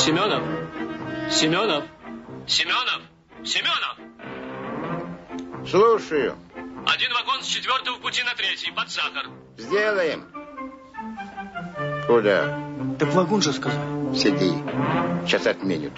Семенов! Семенов! Семенов! Семенов! Слушаю. Один вагон с 4-го в пути на 3-й, под сахар. Сделаем. Куда? Так вагон же сказал. Сиди. Сейчас отменят.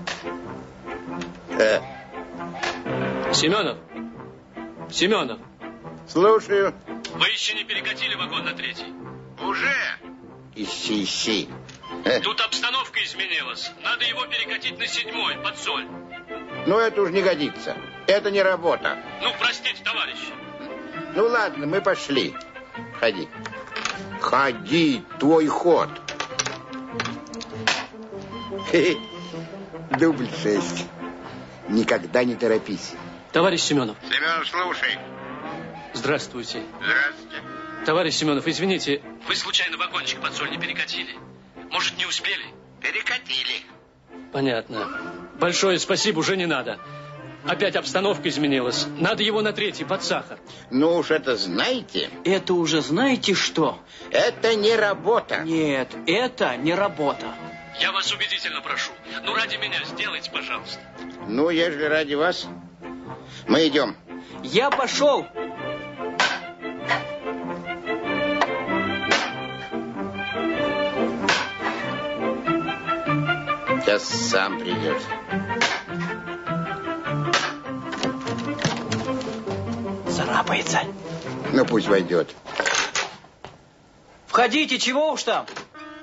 Семенов! Семенов! Слушаю. Вы еще не перекатили вагон на 3-й? Уже? Ищи. Тут обстановка изменилась. Надо его перекатить на 7-й, под Соль. Ну, это уж не годится. Это не работа. Ну, простите, товарищи. Ну, ладно, мы пошли. Ходи. Ходи, твой ход. Дубль 6. Никогда не торопись. Товарищ Семенов. Семенов, слушай. Здравствуйте. Здравствуйте. Товарищ Семенов, извините, вы случайно вагончик под Соль не перекатили? Может, не успели? Перекатили. Понятно. Большое спасибо, уже не надо. Опять обстановка изменилась. Надо его на 3-й, под сахар. Ну уж это знаете. Это уже знаете что? Это не работа. Нет, это не работа. Я вас убедительно прошу. Ну, ради меня сделайте, пожалуйста. Ну, ежели ради вас, мы идем. Я пошел. Сейчас сам придет. Царапается. Ну, пусть войдет. Входите, чего уж там?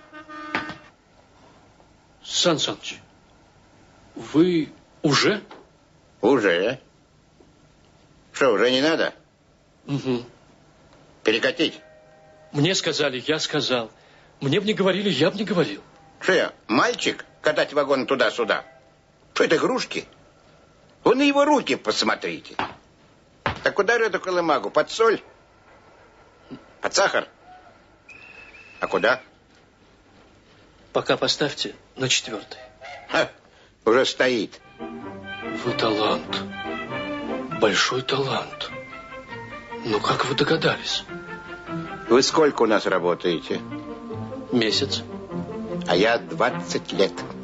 Сан Саныч, вы уже? Уже. Что, уже не надо? Угу. Перекатить? Мне сказали, я сказал. Мне бы не говорили, я бы не говорил. Что я, мальчик, катать вагон туда-сюда? Что это, игрушки? Вы на его руки посмотрите. Так куда же эту колымагу? Под Соль? Под сахар? А куда? Пока поставьте на 4-й. Ха, уже стоит. Вы талант. Большой талант. Ну, как вы догадались? Вы сколько у нас работаете? Месяц. А я 20 лет.